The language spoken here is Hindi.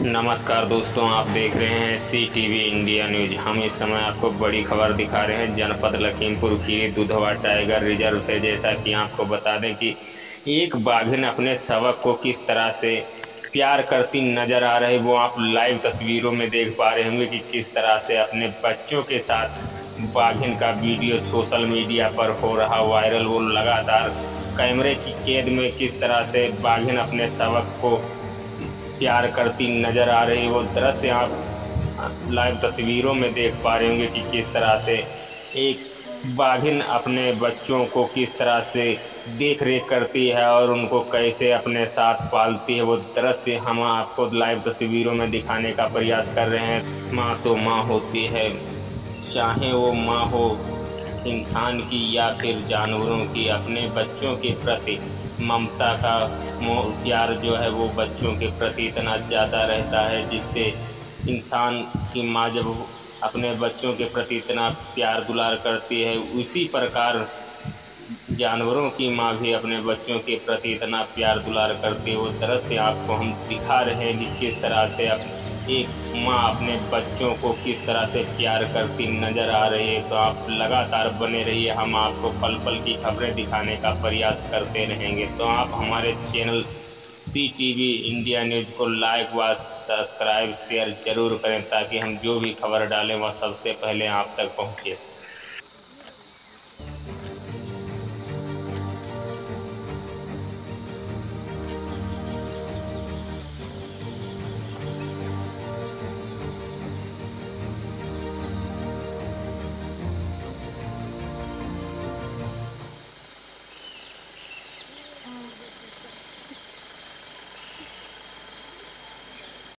नमस्कार दोस्तों, आप देख रहे हैं CTV इंडिया न्यूज। हम इस समय आपको बड़ी खबर दिखा रहे हैं जनपद लखीमपुर खीरी दुधवा टाइगर रिजर्व से। जैसा कि आपको बता दें कि एक बाघिन अपने शावक को किस तरह से प्यार करती नज़र आ रही, वो आप लाइव तस्वीरों में देख पा रहे होंगे कि किस तरह से अपने बच्चों के साथ बाघिन का वीडियो सोशल मीडिया पर हो रहा वायरल। वो लगातार कैमरे की कैद में किस तरह से बाघिन अपने शावक को प्यार करती नज़र आ रही, वो दृश्य आप लाइव तस्वीरों में देख पा रहे होंगे कि किस तरह से एक बाघिन अपने बच्चों को किस तरह से देख रेख करती है और उनको कैसे अपने साथ पालती है। वो दृश्य हम आपको लाइव तस्वीरों में दिखाने का प्रयास कर रहे हैं। माँ तो माँ होती है, चाहे वो माँ हो इंसान की या फिर जानवरों की। अपने बच्चों के प्रति ममता का प्यार जो है वो बच्चों के प्रति इतना ज़्यादा रहता है, जिससे इंसान की माँ जब अपने बच्चों के प्रति इतना प्यार दुलार करती है, उसी प्रकार जानवरों की माँ भी अपने बच्चों के प्रति इतना प्यार दुलार करती है। वो दृश्य आपको हम दिखा रहे हैं कि किस तरह से एक माँ अपने बच्चों को किस तरह से प्यार करती नज़र आ रही है। तो आप लगातार बने रहिए, हम आपको पल पल की खबरें दिखाने का प्रयास करते रहेंगे। तो आप हमारे चैनल CTV इंडिया न्यूज़ को लाइक व सब्सक्राइब शेयर ज़रूर करें, ताकि हम जो भी खबर डालें वह सबसे पहले आप तक पहुँचे।